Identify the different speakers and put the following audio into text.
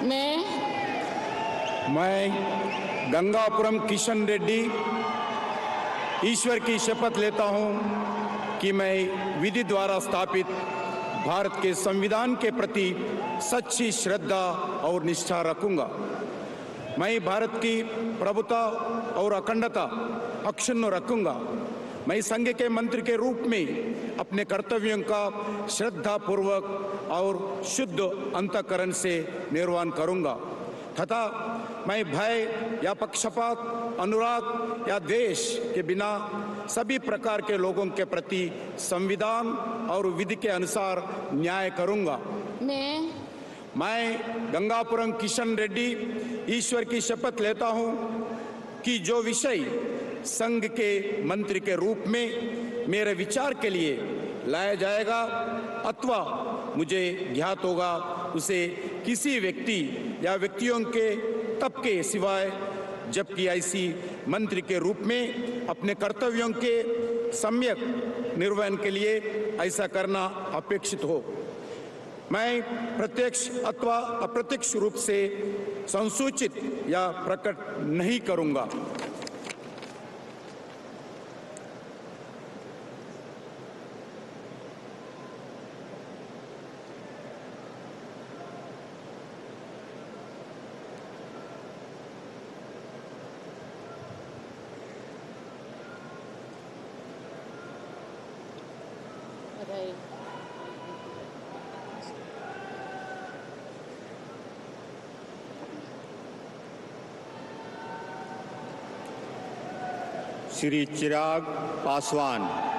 Speaker 1: मैं गंगापुरम किशन रेड्डी ईश्वर की शपथ लेता हूं कि मैं विधि द्वारा स्थापित भारत के संविधान के प्रति सच्ची श्रद्धा और निष्ठा रखूंगा। मैं भारत की प्रभुता और अखंडता अक्षुण्ण रखूंगा। मैं संघ के मंत्री के रूप में अपने कर्तव्यों का श्रद्धापूर्वक और शुद्ध अंतःकरण से निर्वहन करूंगा तथा मैं भय या पक्षपात, अनुराग या द्वेष के बिना सभी प्रकार के लोगों के प्रति संविधान और विधि के अनुसार न्याय करूंगा। मैं गंगापुरम किशन रेड्डी ईश्वर की शपथ लेता हूं कि जो विषय संघ के मंत्री के रूप में मेरे विचार के लिए लाया जाएगा अथवा मुझे ज्ञात होगा, उसे किसी व्यक्ति या व्यक्तियों के तब के सिवाय, जबकि ऐसी मंत्री के रूप में अपने कर्तव्यों के सम्यक निर्वहन के लिए ऐसा करना अपेक्षित हो, मैं प्रत्यक्ष अथवा अप्रत्यक्ष रूप से संसूचित या प्रकट नहीं करूंगा।
Speaker 2: श्री चिराग पासवान।